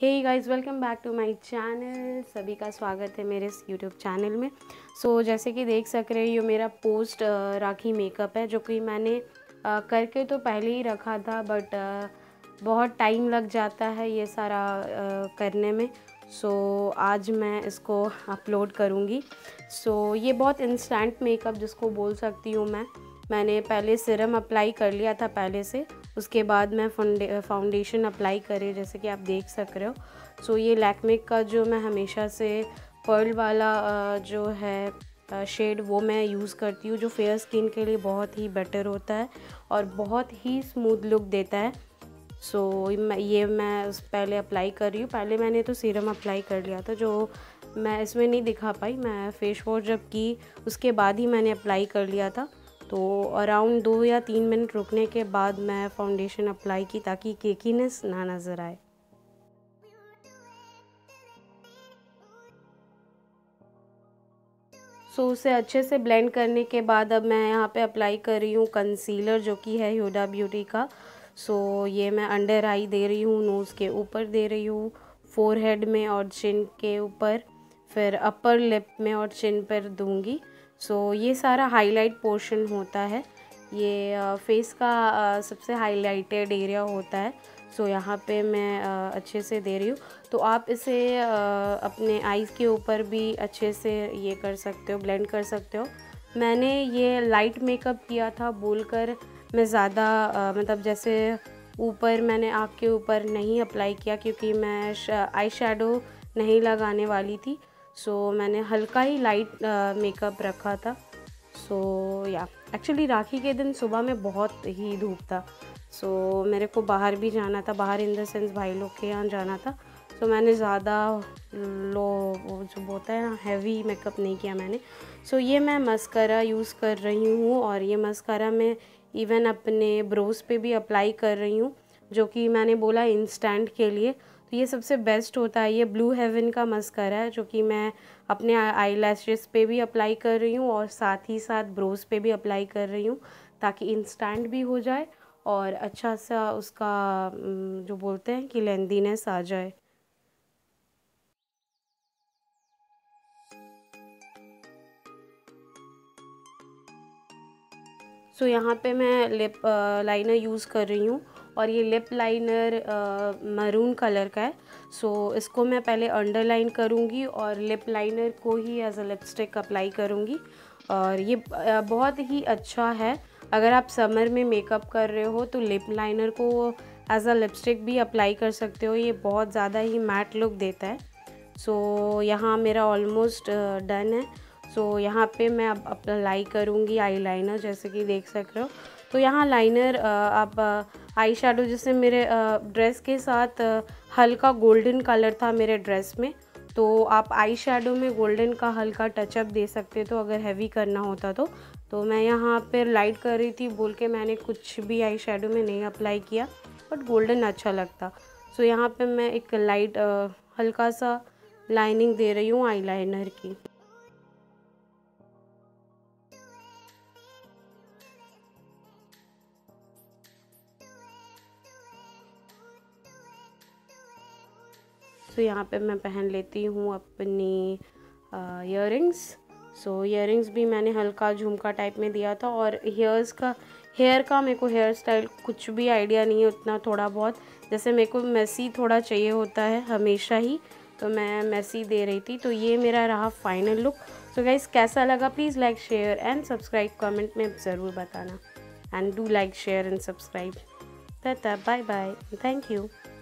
Hey guys, welcome back to my channel. सभी का स्वागत है मेरे इस यूट्यूब चैनल में। जैसे कि देख सक रहे हो, मेरा पोस्ट राखी मेकअप है, जो कि मैंने करके तो पहले ही रखा था, बट बहुत टाइम लग जाता है ये सारा करने में। आज मैं इसको अपलोड करूँगी। ये बहुत इंस्टेंट मेकअप जिसको बोल सकती हूँ मैंने पहले सीरम अप्लाई कर लिया था पहले से, उसके बाद मैं फाउंडेशन अप्लाई करे, जैसे कि आप देख सक रहे हो। ये लैक्मे का जो मैं हमेशा से पर्ल वाला जो है शेड वो मैं यूज़ करती हूँ, जो फेयर स्किन के लिए बहुत ही बेटर होता है और बहुत ही स्मूथ लुक देता है। ये मैं पहले अप्लाई कर रही हूँ। पहले मैंने तो सीरम अप्लाई कर लिया था, जो मैं इसमें नहीं दिखा पाई। मैं फेस वॉश जब की उसके बाद ही मैंने अप्लाई कर लिया था। अराउंड 2 या 3 मिनट रुकने के बाद मैं फाउंडेशन अप्लाई की, ताकि केकीनेस ना नज़र आए। उसे अच्छे से ब्लेंड करने के बाद अब मैं यहाँ पे अप्लाई कर रही हूँ कंसीलर, जो कि है हुडा ब्यूटी का। ये मैं अंडर आई दे रही हूँ, नोज़ के ऊपर दे रही हूँ, फोरहेड में और चिन के ऊपर, फिर अपर लिप में और चिन पर दूंगी। ये सारा हाईलाइट पोर्शन होता है, ये फेस का सबसे हाईलाइटेड एरिया होता है। यहाँ पे मैं अच्छे से दे रही हूँ। तो आप इसे अपने आईज़ के ऊपर भी अच्छे से ये कर सकते हो, ब्लेंड कर सकते हो। मैंने ये लाइट मेकअप किया था बोलकर मैं ज़्यादा मतलब जैसे ऊपर मैंने आँख के ऊपर नहीं अप्लाई किया, क्योंकि मैं आई शेडो नहीं लगाने वाली थी। मैंने हल्का ही लाइट मेकअप रखा था। या एक्चुअली राखी के दिन सुबह में बहुत ही धूप था। मेरे को बाहर भी जाना था, बाहर इन द सेंस भाई लोग के यहाँ जाना था। मैंने ज़्यादा लो जो होता है ना, हैवी मेकअप नहीं किया मैंने। ये मैं मस्करा यूज़ कर रही हूँ, और ये मस्करा मैं इवन अपने ब्रोज पे भी अप्लाई कर रही हूँ, जो कि मैंने बोला इंस्टेंट के लिए। तो ये सबसे बेस्ट होता है। ये ब्लू हेवन का मस्करा है, जो कि मैं अपने आई लैशेस पे भी अप्लाई कर रही हूँ और साथ ही साथ ब्रोज पे भी अप्लाई कर रही हूँ, ताकि इंस्टेंट भी हो जाए और अच्छा सा उसका जो बोलते हैं कि लेंथीनेस आ जाए। यहाँ पे मैं लिप लाइनर यूज़ कर रही हूँ, और ये लिप लाइनर मरून कलर का है। इसको मैं पहले अंडरलाइन करूँगी और लिप लाइनर को ही एज अ लिपस्टिक अप्लाई करूँगी। और ये बहुत ही अच्छा है। अगर आप समर में मेकअप कर रहे हो तो लिप लाइनर को एज अ लिपस्टिक भी अप्लाई कर सकते हो। ये बहुत ज़्यादा ही मैट लुक देता है। यहाँ मेरा ऑलमोस्ट डन है। यहाँ पे मैं अब अप्लाई करूँगी आईलाइनर, जैसे कि देख सक रहे हो। तो यहाँ लाइनर आप आई शेडो, जैसे मेरे ड्रेस के साथ हल्का गोल्डन कलर था मेरे ड्रेस में, तो आप आई शेडो में गोल्डन का हल्का टचअप दे सकते तो, अगर हैवी करना होता तो मैं यहाँ पर लाइट कर रही थी बोल के मैंने कुछ भी आई शेडो में नहीं अप्लाई किया, बट गोल्डन अच्छा लगता। यहाँ पे मैं एक लाइट हल्का सा लाइनिंग दे रही हूँ आईलाइनर की। यहाँ पे मैं पहन लेती हूँ अपनी ईयरिंग्स। ईयरिंग्स भी मैंने हल्का झुमका टाइप में दिया था। और हेयर का मेरे को हेयर स्टाइल कुछ भी आइडिया नहीं है उतना, थोड़ा बहुत जैसे मेरे को मेसी थोड़ा चाहिए होता है हमेशा ही, तो मैं मेसी दे रही थी। तो ये मेरा रहा फाइनल लुक। गाइस, कैसा लगा please like share and subscribe, comment में ज़रूर बताना। And do like share and subscribe. Tata, bye bye, thank you.